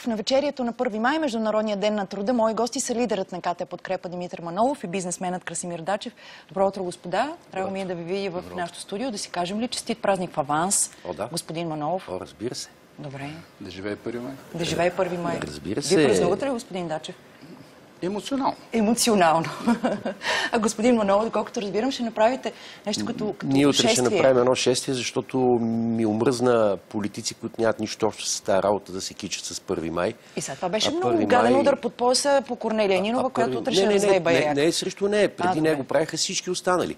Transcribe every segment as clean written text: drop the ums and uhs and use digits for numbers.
В навечерието на 1 май, Международния ден на труда, мои гости са лидерът на КТ Подкрепа Димитър Манолов и бизнесменът Красимир Дачев. Добро утро, господа. Драго ми е да ви видя в нашото студио. Да си кажем ли честит празник в аванс, господин Манолов? О, разбира се. Добре. Да живее 1 май. Да живее 1 май. Разбира се. Вие празнувате ли, господин Дачев? Емоционално. Емоционално. А господин Манолов, доколкото разбирам, ще направите нещо като Ние утре шествие. ще направим едно шествие, защото ми омръзна политици, които нямат нищо общо с тази работа да се кичат с 1 май. И сега това беше много гаден удар под пояса по Корнелия Нинова, която утре ще развее баяк. Не, срещу нея. Преди него правиха всички останали.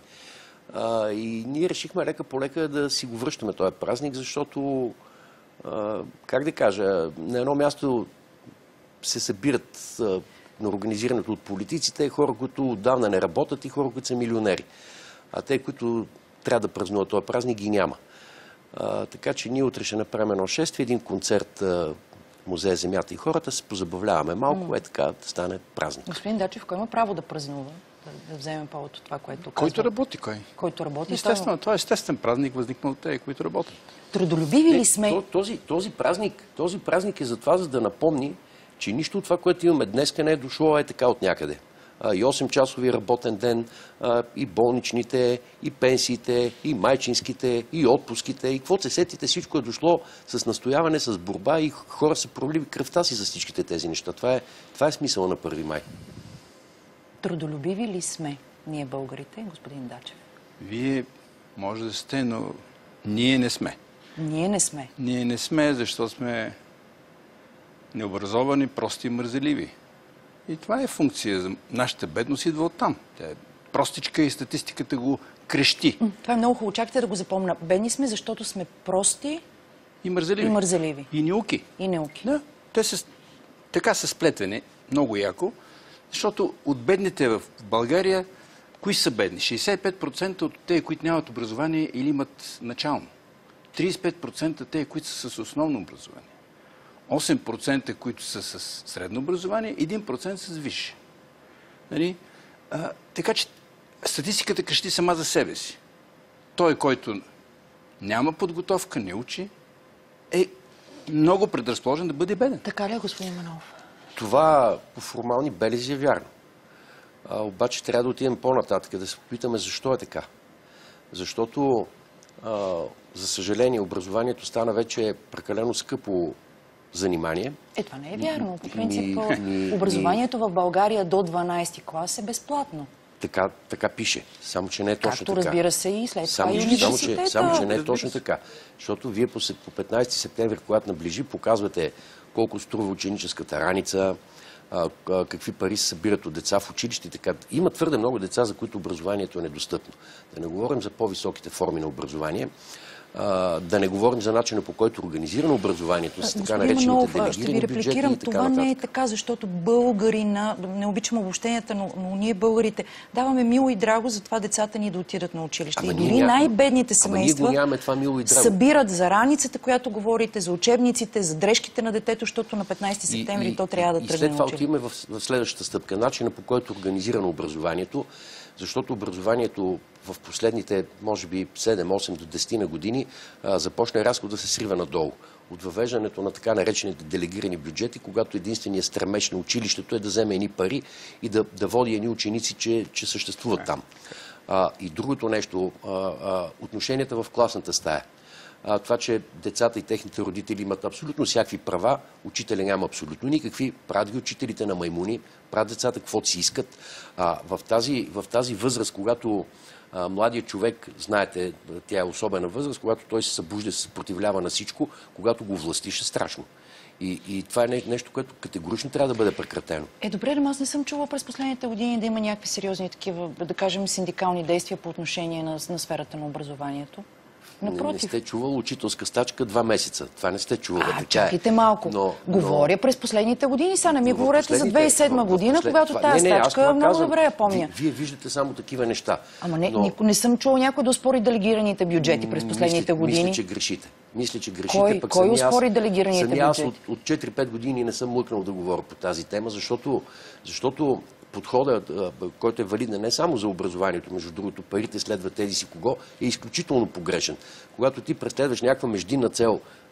И ние решихме лека по лека да си го връщаме този празник, защото, как да кажа, на едно място се събират на организирането от политиците, хора, които отдавна не работят и хора, които са милионери. А те, които трябва да празнуват този празник, ги няма. Така че ние утре ще направим едно шествие, един концерт в Музея Земята и хората, се позабавляваме малко, така да стане празник. Господин Дачев, кой има право да празнува? Да вземем повод от това, което казва. Който работи, кой? Който работи. Естествено, това е естествен празник, възникнал от тези, които работят. Трудолюбиви ли сме? Този празник е за това, за да напомни, че нищо от това, което имаме днес, не е дошло така от някъде. И 8-часови работен ден, и болничните, и пенсиите, и майчинските, и отпуските, и какво се сетите, всичко е дошло с настояване, с борба и хора са пролили кръвта си за всичките тези неща. Това е смисъл на 1 май. Трудолюбиви ли сме ние българите, господин Дачев? Вие може да сте, но ние не сме. Ние не сме. Ние не сме, защото сме необразовани, прости и мързеливи. И това е функция за нашата бедност, идва оттам. Тя е простичка и статистиката го крещи. Това е много хубаво. Чакайте да го запомня. Бедни сме, защото сме прости и мързеливи. И неуки. И неуки. Да, те така са сплетвани, много яко, защото от бедните в България, кои са бедни? 65% от тези, които нямат образование или имат начално. 35% тези, които са с основно образование. 8% които са с средно образование, 1% с висше. Нали? Така че статистиката крещи сама за себе си. Той, който няма подготовка, не учи, е много предразположен да бъде беден. Така ли е, господин Манолов? Това по формални белези е вярно. Обаче трябва да отидем по-нататък, да се попитаме защо е така. Защото, за съжаление, образованието стана вече прекалено скъпо занимание. Това не е вярно. По принцип, образованието в България до 12 клас е безплатно. Така пише. Само, че не е точно така. Както разбира се и след това и университета. Само, че не е точно така. Защото вие по 15 септември, когато наближи, показвате колко струва ученическата раница, какви пари се събират от деца в училище и така. Има твърде много деца, за които образованието е недостъпно. Да не говорим за по-високите форми на образование. Да не говорим за начина, по който организирано образованието с така наречените делегирани бюджети и така нататък. Това не е така, защото българина, не обичам обобщенията, но ние българите даваме мило и драго за това децата ни да отидат на училище. И дори най-бедните семейства събират за раницата, която говорите, за учебниците, за дрежките на детето, защото на 15 септември то трябва да тръгне на училище. И след това отиваме в следващата стъпка. Начина, по който е организирано образованието, защото образованието в последните, може би, 7-8 до 10 на години започна рязко да се срива надолу. От въвеждането на така наречените делегирани бюджети, когато единственият стремеж на училището е да вземе едни пари и да води едни ученици, че съществуват там. И другото нещо, отношенията в класната стая. Това, че децата и техните родители имат абсолютно всякакви права, учителя няма абсолютно никакви, правят ги учителите на маймуни, правят децата каквото си искат. В тази възраст, когато младият човек, знаете, тя е особена възраст, когато той се събужда, се съпротивлява на всичко, когато го властиш е страшно. И това е нещо, което категорично трябва да бъде прекратено. Добре, но аз не съм чула през последните години да има някакви сериозни такива, да кажем, синдикални действия по отношение на сферата на образованието. Не сте чували учителска стачка 2 месеца. Това не сте чували. Чакайте малко. Говоря през последните години. Сега не ми говорете за 2007 година, когато тази стачка много добре я помня. Вие виждате само такива неща. Ама не съм чул някой да оспори делегираните бюджети през последните години. Мисля, че грешите. Кой оспори делегираните бюджети? Аз от 4-5 години не съм млъкнал да говоря по тази тема, защото подходът, който е валиден не само за образованието, между другото, парите следват тези си кого, е изключително погрешен. Когато ти преследваш някаква междинна цел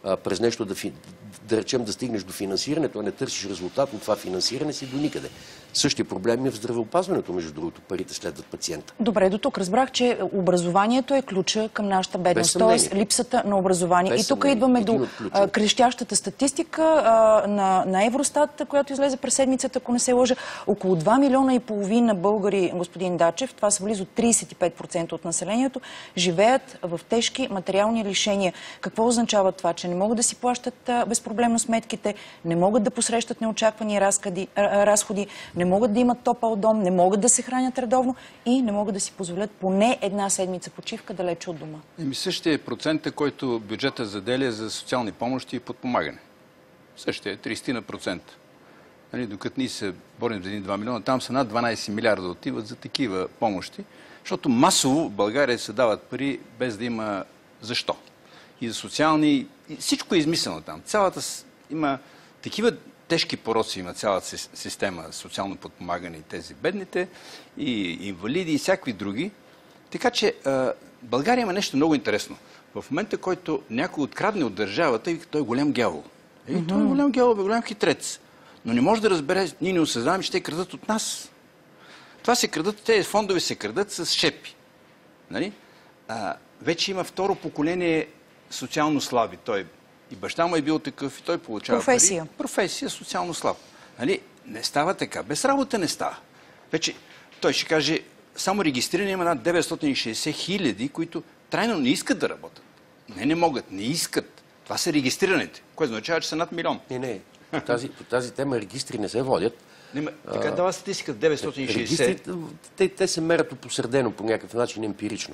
през нещо да речем да стигнеш до финансирането, а не търсиш резултат на това финансиране, си до никъде. Същия проблем е в здравеопазването, между другото. Парите следват пациента. Добре, до тук разбрах, че образованието е ключа към нашата бедност, т.е. липсата на образование. И тук идваме до крещящата статистика на Евростат, която излезе през седмицата, ако не се лъжа. Около 2,5 милиона българи, господин Дачев, това са близо 35% от населението, живеят в тежки материални лишения. Какво означава това? Че не могат да си плащат безпроблемно сметките, не могат да посрещат неочаквани разходи, не могат да имат топъл дом, не могат да се хранят редовно и не могат да си позволят поне една седмица почивка далече от дома. Същия е процента, който бюджета заделя за социални помощи и подпомагане. Същия е 30%. Докато ние се борим за 1-2 милиона, там са над 12 милиарда отиват за такива помощи, защото масово в България се дават пари без да има защо. И за социални... Всичко е измислено там. Има такива тежки пороци, има цялата система социално подпомагане и тези бедните, и инвалиди, и всякакви други. Така че България има нещо много интересно. В момента, който някой открадне от държавата, той е голям гявол. Той е голям гявол, голям хитрец. Но не може да разбере, ние не осъзнаваме, че те крадат от нас. Това се крадат, тези фондове се крадат с шепи. Нали? Вече има второ поколение социално слаби. Той и баща му е бил такъв, и той получава професия. Пари. Професия, социално слаб. Нали? Не става така. Без работа не става. Вече той ще каже, само регистрирани има над 960 хиляди, които трайно не искат да работят. Не могат, не искат. Това са регистрираните, което означава, че са над милион. Не. По тази тема регистри не се водят. Така дава статистика 960. Те се мерят опосредено по някакъв начин емпирично.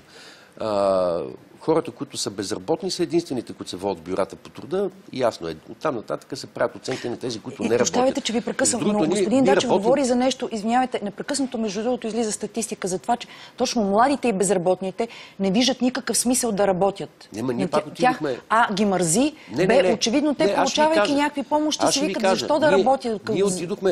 Хората, които са безработни, са единствените, които се водят в бюрата по труда. Ясно е. Оттам нататък се правят оценки на тези, които не работят. Прощавайте, че ви прекъсвам, но господин Дачев говори за нещо. Извинявайте, непрекъснато между другото излиза статистика за това, че точно младите и безработните не виждат никакъв смисъл да работят. Ние пак отидохме... ги мързи. Очевидно те, получавайки някакви помощи, си викат защо да работят. Ние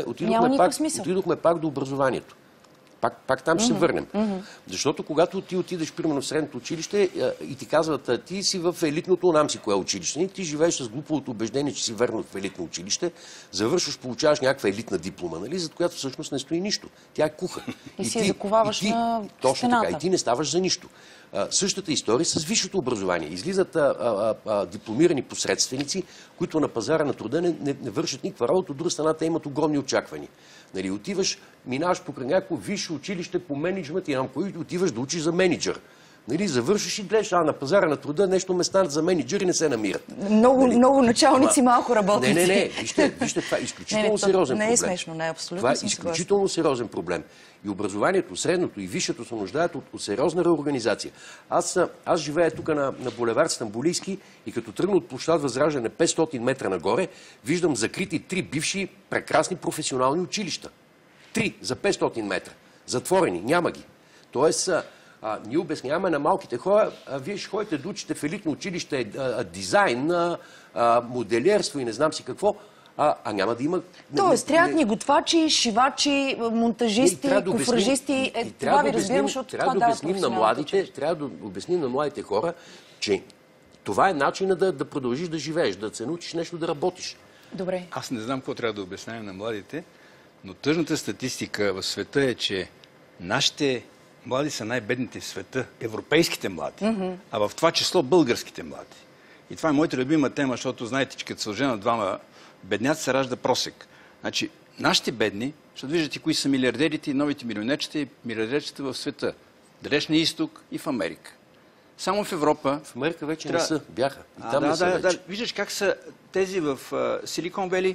отидохме пак до образованието. Пак там ще се върнем. Защото когато ти отидеш, примерно в средното училище и ти казват, ти си в елитното, нам си кое училище, ти живееш с глуповото убеждение, че си върнал в елитно училище, завършваш, получаваш някаква елитна диплома, нали, за която всъщност не стои нищо. Тя е куха. И си заковаваш на точно стената. Така. И ти не ставаш за нищо. Същата история с висшето образование. Излизат дипломирани посредственици, които на пазара на труда не вършат никаква работа, от друга страна те имат огромни очаквания. Нали, отиваш, минаваш покрай някакво висше училище по мениджмент и отиваш да учиш за менеджер. Нали, завършиш и гледаш, на пазара на труда нещо места за менеджери не се намират. Много началници малко работят. Не. Вижте, това е изключително сериозен проблем. Не е смешно, не е абсолютно. Това е изключително сериозен проблем. И образованието, средното и висшето се нуждаят от сериозна реорганизация. Аз живея тук на булевард Стамбулийски и като тръгна от площад Възраждане 500 метра нагоре, виждам закрити 3 бивши прекрасни професионални училища. 3 за 500 метра. Затворени, няма ги. Тоест, ние обясняваме на малките хора, вие ще ходите да учите в елитно училище дизайн, моделерство и не знам си какво, няма да има... Тоест, трябват ни готвачи, шивачи, монтажисти, кофражисти. Това ви разбирам, защото това дава професионалната част. Трябва да обясним на младите хора, че това е начинът да продължиш да живееш, да се научиш нещо да работиш. Добре. Аз не знам какво трябва да обяснявам на младите, но тъжната статистика в света е, че нашите млади са най-бедните в света, европейските млади, а в това число българските млади. И това е моята любима тема, защото знаете, че като се оженят двама бедняци се ражда просек. Значи, нашите бедни, защото виждате кои са милиардерите и новите милионерчета и милиардерчета в света. Далечния изток и в Америка. Само в Европа... В Америка вече не са, бяха. И там не са вече. Виждаш как са тези в Силикон Вели,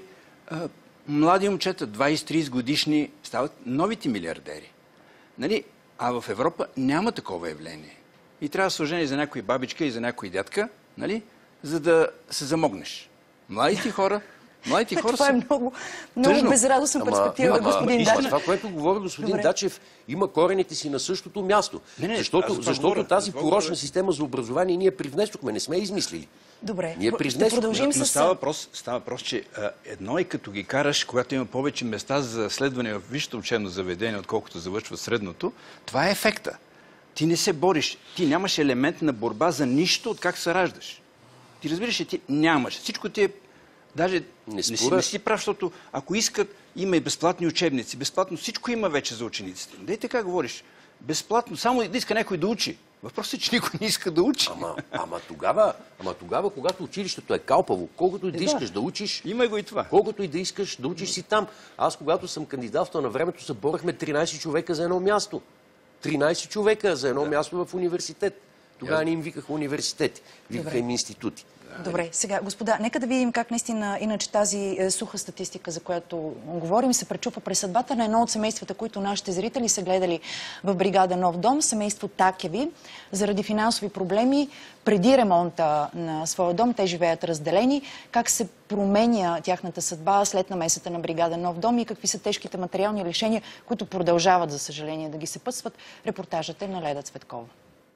млади момчета, 20-30 годишни, стават новите милиардери. Нали? А в Европа няма такова явление. И трябва да се ожени за някой бабичка и за някой дядка, нали? За да се замогнеш. Младите хора това е много безрадостна перспектива, господин Дачев. Това, което говори господин Дачев, има корените си на същото място. Защото тази порочна система за образование ние привнесохме, не сме измислили. Добре, ще продължим с... Става въпрос, че едно е като ги караш, когато има повече места за следване в висшето учебно заведение, отколкото завършва средното, това е ефекта. Ти не се бориш. Ти нямаш елемент на борба за нищо, от как се раждаш. Ти разбираш, че ти нямаш. Всичко ти е... Даже не си прав, защото ако искат, има и безплатни учебници. Безплатно всичко има вече за учениците. Дей така говориш. Безплатно, само да иска някой да учи. Въпросът е, че никой не иска да учи. Ама тогава, когато училището е калпаво, колкото и да искаш да учиш... Има го и това. Колкото и да искаш да учиш си там. Аз, когато съм кандидатствал на времето, съборахме 13 човека за едно място. 13 човека за едно място в университет. Тогава не им викаха университети, викаха им институти. Добре, сега, господа, нека да видим как наистина, иначе тази суха статистика, за която говорим, се пречупва през съдбата на едно от семействата, които нашите зрители са гледали в бригада Нов дом, семейство Такеви. Заради финансови проблеми, преди ремонта на своя дом, те живеят разделени. Как се променя тяхната съдба след намесата на бригада Нов дом и какви са тежките материални лишения, които продължават, за съжаление, да ги съпътстват. Репортажът е на Леда Цветкова.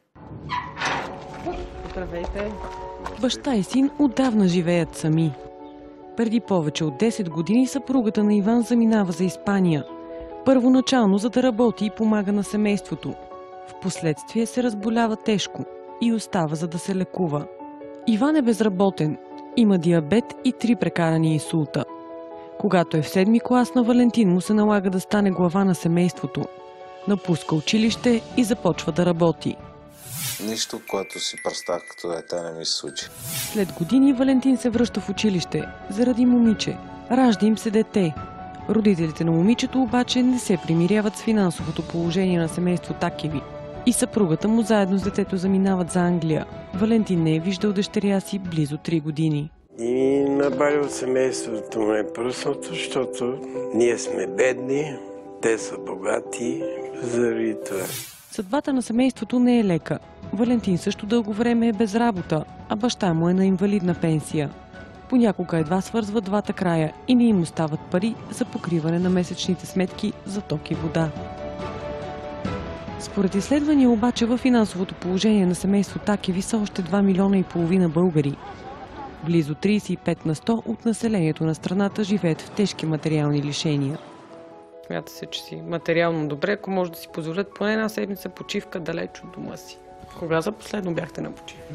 Здравейте! Баща и син отдавна живеят сами. Преди повече от 10 години съпругата на Иван заминава за Испания. Първоначално за да работи и помага на семейството. Впоследствие се разболява тежко и остава за да се лекува. Иван е безработен, има диабет и 3 прекарани инсулта. Когато е в 7-ми клас, на Валентин му се налага да стане глава на семейството. Напуска училище и започва да работи. Нищо, което си представях като дете, не ми се случи. След години Валентин се връща в училище заради момиче. Ражда им се дете. Родителите на момичето обаче не се примиряват с финансовото положение на семейство Такеви. И съпругата му заедно с детето заминават за Англия. Валентин не е виждал дъщеря си близо 3 години. И набаля от семейството му е пръснато, защото ние сме бедни, те са богати, заради това. Съдбата на семейството не е лека. Валентин също дълго време е без работа, а баща му е на инвалидна пенсия. Понякога едва свързват двата края и не им остават пари за покриване на месечните сметки за ток и вода. Според изследвания обаче във финансовото положение на семейство Такеви са още 2,5 милиона българи. Близо 35% от населението на страната живеят в тежки материални лишения. Смята се, че си материално добре, ако може да си позволят поне една седмица почивка далеч от дома си. Кога за последно бяхте на почивка?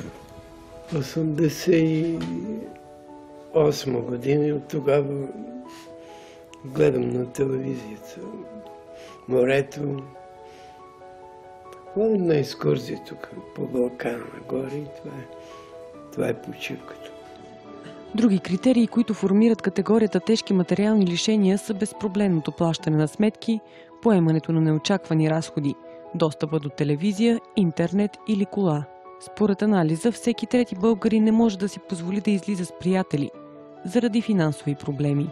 88 година и от тогава гледам на телевизията морето. Ходим на екскурзия тук по Балкана нагоре и това е почивката. Други критерии, които формират категорията тежки материални лишения, са безпроблемното плащане на сметки, поемането на неочаквани разходи, достъпа до телевизия, интернет или кола. Според анализа, всеки трети българин не може да си позволи да излиза с приятели заради финансови проблеми.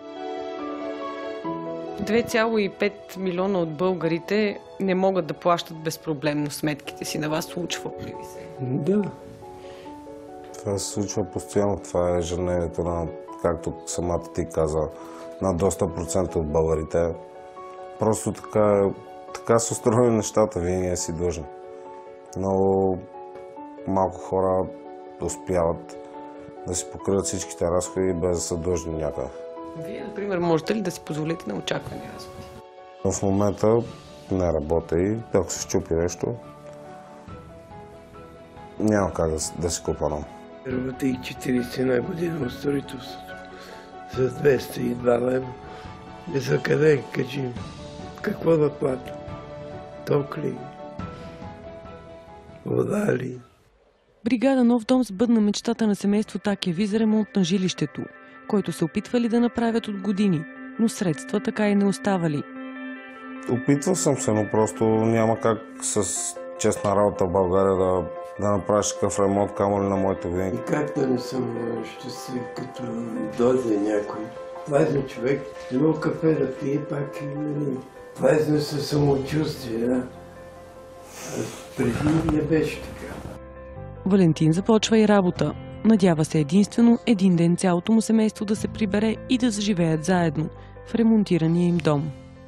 2,5 милиона от българите не могат да плащат безпроблемно сметките си. На вас случва ли се? Да. Това се случва постоянно. Това е ежедневието на, както самата ти каза, на доста процента от българите. Просто така са устроени нещата, винаги си длъжен. Много малко хора успяват да си покрият всичките разходи без да са длъжни някъде. Вие, например, можете ли да си позволите неочаквани разходи? В момента не работя и ако се щупи нещо, няма как да си купа нов. Работих 41 година в строителството за 202 лева. И за къде, кажи, какво да плата? Ток ли? Вода ли? Бригада Нов дом сбъдна мечтата на семейство Такеви за ремонт на жилището, който се опитвали да направят от години, но средства така и не оставали. Опитвал съм се, но просто няма как с честна работа в България да направиш такъв ремонт, камо ли на моите години. И как да не съм щастлив, като дойде някой. Влезне човек, едно кафе да пие, пак влезне със самочувствие, да. Преди не беше така. Валентин започва и работа. Надява се единствено един ден цялото му семейство да се прибере и да заживеят заедно в ремонтирания им дом.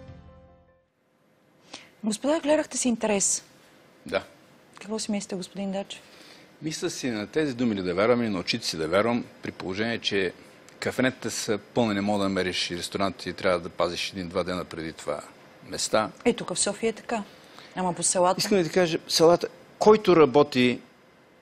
Господа, гледахте си интерес. Да. Какво си мислите, господин Дачев? Мисля си на тези думи ли да вярвам и на очите си да вярвам, при положение, че кафенетата са пълни, не мога да мериш и ресторанти трябва да пазиш 1-2 дена преди това места. Тук в София е така. Ама по селата. Искам да ти кажа, селата, който работи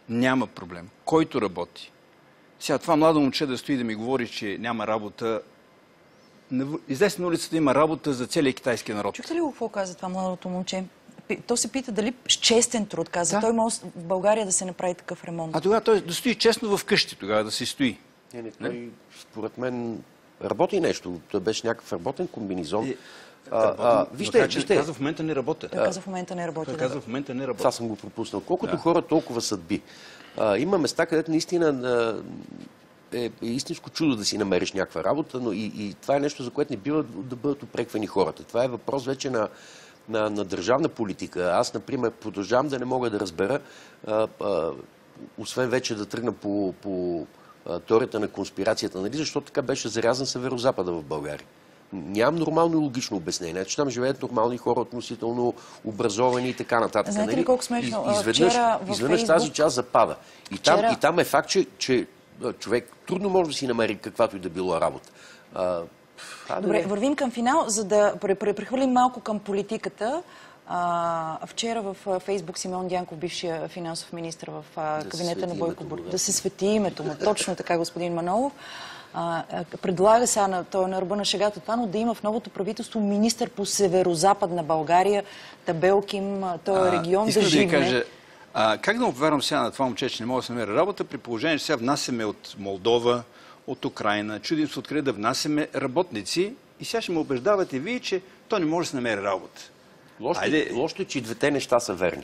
няма проблем. Който работи. Сега това младо момче да стои да ми говори, че няма работа. Излезе на улицата има работа за целия китайски народ. Чухте ли го какво каза това младото момче? То се пита дали с честен труд, каза. Да. Той може в България да се направи такъв ремонт. А тогава той да стои честно в къщи, тогава да си стои. Той, според мен, работи нещо. Той беше някакъв работен комбинизон. Вижте, казва в момента не работя. Той казва в момента не работи. Казва в момента не работи. Това съм го пропуснал. Колкото хора, толкова съдби. Има места, където наистина е истинско чудо да си намериш някаква работа, но и това е нещо, за което не бива да бъдат упреквани хората. Това е въпрос вече на държавна политика. Аз, например, продължавам да не мога да разбера, освен вече да тръгна по теорията на конспирацията, нали? Защото така беше зарязан Северозапада в България. Нямам нормално и логично обяснение. Че там живеят нормални хора, относително образовани и така нататък. Знаете ли колко смешно? Изведнъж тази част запада. И там е факт, че човек трудно може да си намери каквато и да била работа. Добре, вървим към финал, за да прехвърлим малко към политиката. Вчера в Фейсбук Симеон Дянков, бившия финансов министр в кабинета на Бойко Борисов, да се свети името му. Точно така, господин Манолов. Предлага сега, той е на ръба на шегата това, но да има в новото правителство министър по северо-западна България, Табелким, този регион да живне. Да кажа, как да му повярвам сега на това момче, че не мога да се намеря работа, при положение, че сега внасяме от Молдова, от Украина, чудим се откъде да внасяме работници и сега ще ме убеждавате вие, че той не може да се намери работа. Лошото е, че и двете неща са верни.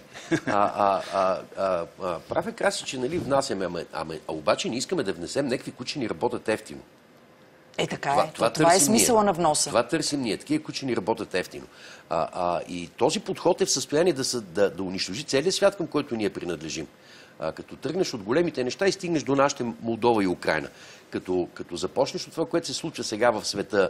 Прав е Краси, че нали, внасяме, обаче не искаме да внесем някакви, които ще ни работят ефтино. Така е. Това е смисъла на вноса. Това търсим ние. Такива, които ще ни работят ефтино. И този подход е в състояние да унищожи целия свят, към който ние принадлежим. Като тръгнеш от големите неща и стигнеш до нашите Молдова и Украина. Като започнеш от това, което се случва сега в света,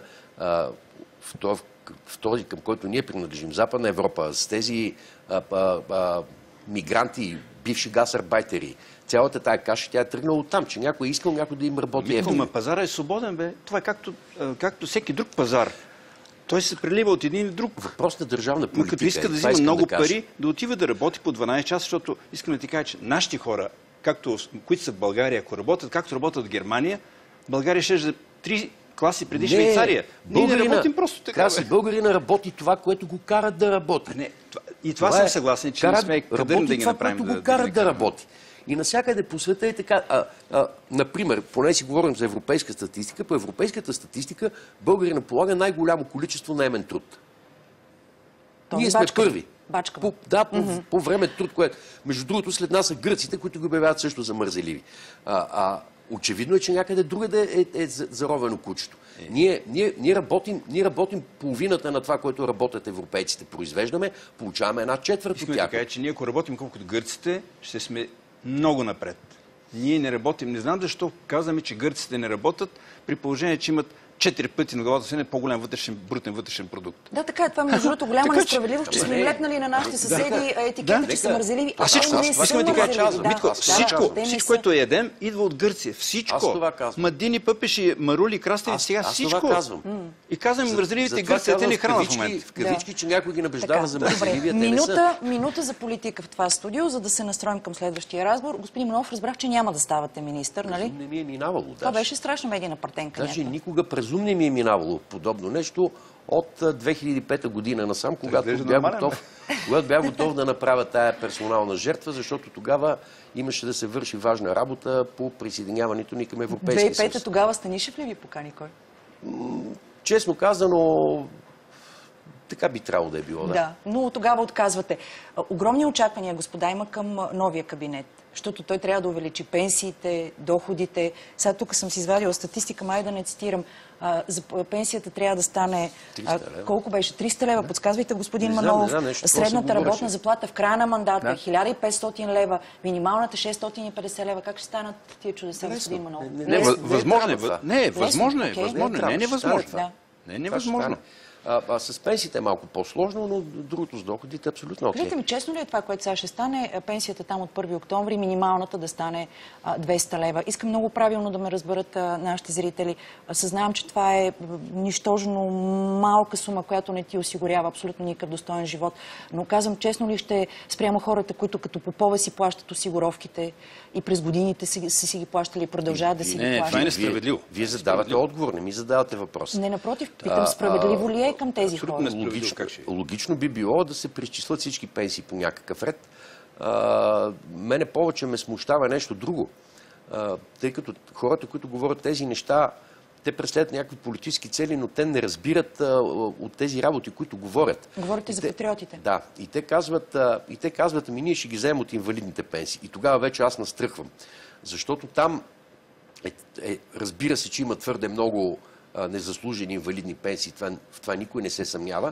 в този, към който ние принадлежим, Западна Европа, с тези мигранти, бивши гасарбайтери, цялата тая каша, тя е тръгнала оттам, че някой е искал някой да им работи ефтино. Пазара е свободен, бе. Това е както всеки друг пазар. Той се прелива от един в друг. Въпрос на държавна политика. Като иска да взима много пари, да отива да работи по 12 часа, защото искам да ти кажа, че нашите хора, които са в България, ако работят, както работят в Германия, България ще е 3 класи преди Швейцария. Ние не работим просто така. Българина работи това, което го карат да работи. И това съм съгласен, че не сме кадърни да ги направим. Което го карат да работи. И навсякъде по света е така. Например, поне си говорим за европейска статистика, по европейската статистика българина полага най-голямо количество наемен труд. Ние сме първи. По време труд, което... Между другото, след нас са гръците, които го обявяват също за мързеливи. Очевидно е, че някъде другаде е заровено кучето. Ние работим половината на това, което работят европейците. Произвеждаме, получаваме 1/4 от тях. Искаме да кажа, че ние ако работим колкото гърците, ще сме много напред. Ние не работим. Не знам защо казваме, че гърците не работят, при положение, че имат 4 пъти на главата си по-голям брутен вътрешен продукт. Да, така е. Това между другото голяма несправедливост, че сме лепнали на нашите съседи етикета, че са мързеливи. Всичко, което ядем, идва от Гърция. Всичко. Мадини, пъпеши, марули, краставици, сега всичко. И казвам мързеливите гърци, те не хранят в момента. В кавички, че някой ги набеждава за мързеливия, те не са. Минута за политика в това студио, за да се настроим към следващия разговор. Господин Манолов, разбрах, че няма да ставате министър, нали? Не ми е минавало. Това беше страшна медийна партенка. Даже никога не ми е минавало подобно нещо от 2005 година насам, когато бях готов да направя тая персонална жертва, защото тогава имаше да се върши важна работа по присъединяването ни към Европейския съюз. 2005 тогава Станишев ли ви покани кой? Честно казано, така би трябвало да е било. Да, но тогава отказвате. Огромни очаквания, господа, има към новия кабинет. Защото той трябва да увеличи пенсиите, доходите. Сега тук съм си извадила статистика, май да не цитирам. За пенсията трябва да стане... колко беше? 300 лева. Подсказвайте, господин Манолов. Средната работна заплата в края на мандата 1500 лева. Минималната 650 лева. Как ще станат тия чудеса, господин Манолов? Възможно е. Не е невъзможно. Не е невъзможно. С пенсиите е малко по-сложно, но другото с доходите е абсолютно окей. Кажете ми, честно ли е това, което сега ще стане, пенсията там от 1 октомври, минималната да стане 200 лева? Искам много правилно да ме разберат нашите зрители. Съзнавам, че това е нищожно малка сума, която не ти осигурява абсолютно никакъв достоен живот. Но казвам, честно ли ще спрямо хората, които като попове си плащат осигуровките и през годините си ги плащали и продължават да си ги плащат? Това е несправедливо. Вие задавате отговор, не ми задавате въпрос. Не, напротив, питам, справедливо ли е към тези хора? Логично би било да се преизчислят всички пенсии по някакъв ред. Мене повече ме смущава нещо друго. Тъй като хората, които говорят тези неща, те преследват някакви политически цели, но те не разбират от тези работи, които говорят. Говорите за патриотите. Да. И те казват, ами ние ще ги вземем от инвалидните пенсии. И тогава вече аз настръхвам. Защото там, разбира се, че има твърде много незаслужени инвалидни пенсии. В това никой не се съмнява.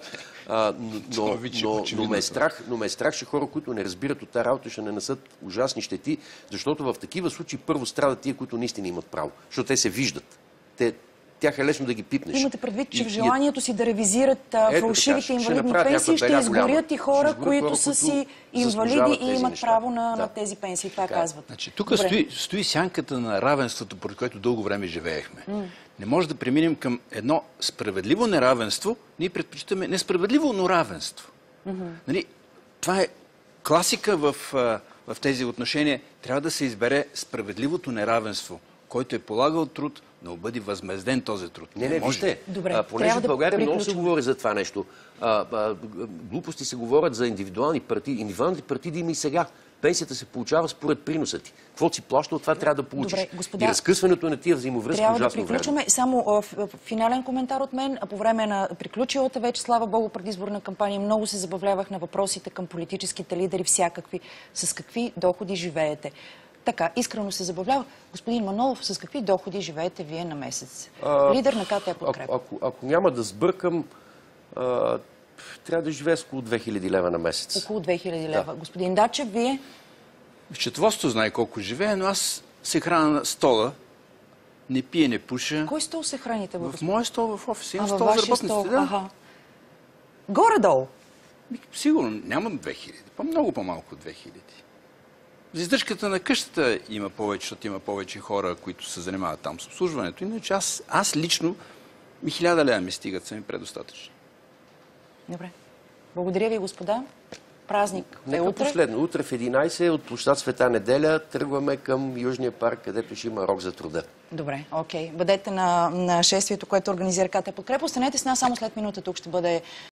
Но ме е страх, че хора, които не разбират от тази работа, ще нанесат ужасни щети, защото в такива случаи първо страдат тия, които наистина имат право. Защото те се виждат. Тях е лесно да ги пипнеш. Имате предвид, че в желанието си да ревизират фалшивите инвалидни пенсии ще изгорят и хора, които са си инвалиди и имат право на тези пенсии. Това казват. Значи, тук стои сянката на равенството, поради което дълго време живеехме. Не може да преминем към едно справедливо неравенство. Ние предпочитаме несправедливо, но равенство. Нали? Това е класика в тези отношения. Трябва да се избере справедливото неравенство, който е полагал труд, но бъде възмезден този труд. Не, вижте, понеже в България много се говори за това нещо. Глупости се говорят за индивидуални партиди. Индивидуалните партиди има и сега. Пенсията се получава според приноса ти. Какво си плаща, от това трябва да получиш. Добре, господа, и разкъсването на тия взаимовръзки е ужасно трябва да приключваме. Време. Само финален коментар от мен. По време на приключилата вече, слава Богу, предизборна кампания много се забавлявах на въпросите към политическите лидери всякакви. С какви доходи живеете? Така, искрено се забавлява. Господин Манолов, с какви доходи живеете вие на месец? Лидер на КТ Подкрепа. Ако няма да сбъркам, трябва да живее с около 2000 лева на месец. Около 2000 лева. Да. Господин Дачев, вие? Счетоводството знае колко живее, но аз се храна на стола, не пия, не пуша. Кой стол се храните? В моя стол в офиса. Имам стол за работниците. Да. Горе-долу? Сигурно нямам 2000. Много по-малко от 2000. За издръжката на къщата има повече, защото има повече хора, които се занимават там с обслужването. Иначе аз лично 1000 лева ми стигат, са ми предостатъчни. Добре. Благодаря ви, господа. Празник е утре. Последно. Утре в 11 от площад Света Неделя тръгваме към Южния парк, където ще има рок за труда. Добре, окей. Бъдете на шествието, което организира КТ Подкрепа. Останете с нас само след минута. Тук ще бъде